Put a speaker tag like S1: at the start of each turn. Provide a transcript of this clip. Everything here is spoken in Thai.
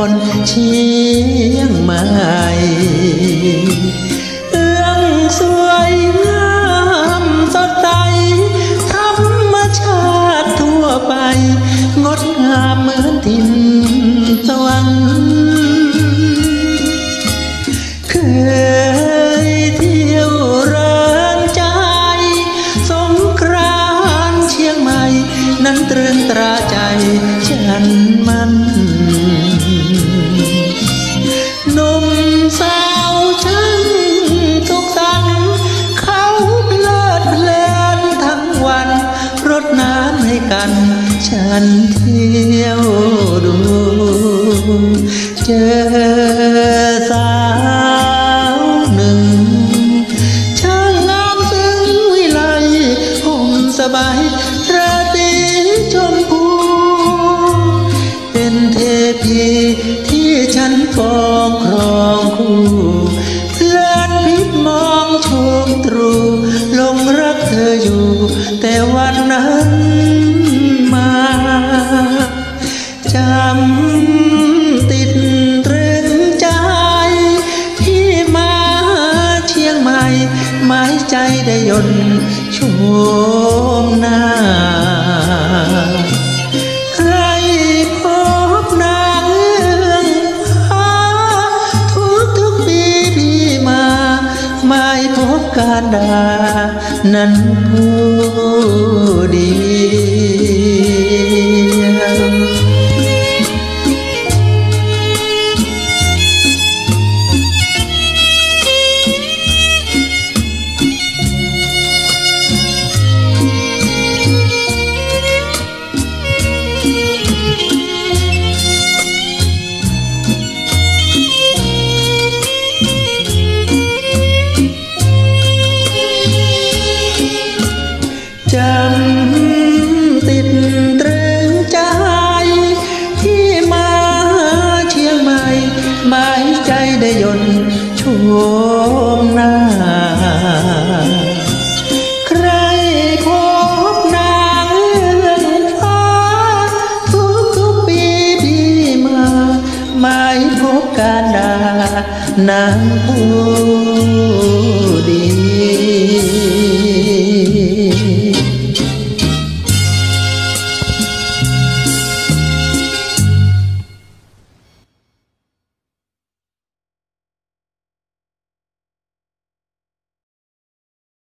S1: นเชียงใหม่เอื้องสวยงามสดใสธรรมชาติทั่วไปงดงามเหมือนถิ่นสวรรค์เคยเที่ยวเริงใจสงกรานต์เชียงใหม่นั้นตรึงตราใจฉันมันหนุ่มสาวช่างสุขสันต์เขาเพลิดเพลินทั้งวันรดน้ำให้กันฉันเที่ยวดูเจอสาวหนึ่งช่างงามซึ้งวิไลห่มสบายราตรีชมพูเป็นเทพีที่ฉันปองครองคู่เพลินพิษมองชมตรูหลงรักเธออยู่แต่วันนั้นมาจำติดตรึงใจที่มาเชียงใหม่หมายใจได้ยนต์ชมหน้าใครพบนางเอื้องฟ้าทุกปีพี่มาไม่พบการดานั้นผู้เดียวจำติดตรึงใจที่มาเชียงใหม่หมายใจได้ยนต์ชมหน้าใครพบนางเอื้องฟ้าทุกปีพี่มาไม่พบการดานางผู้ดี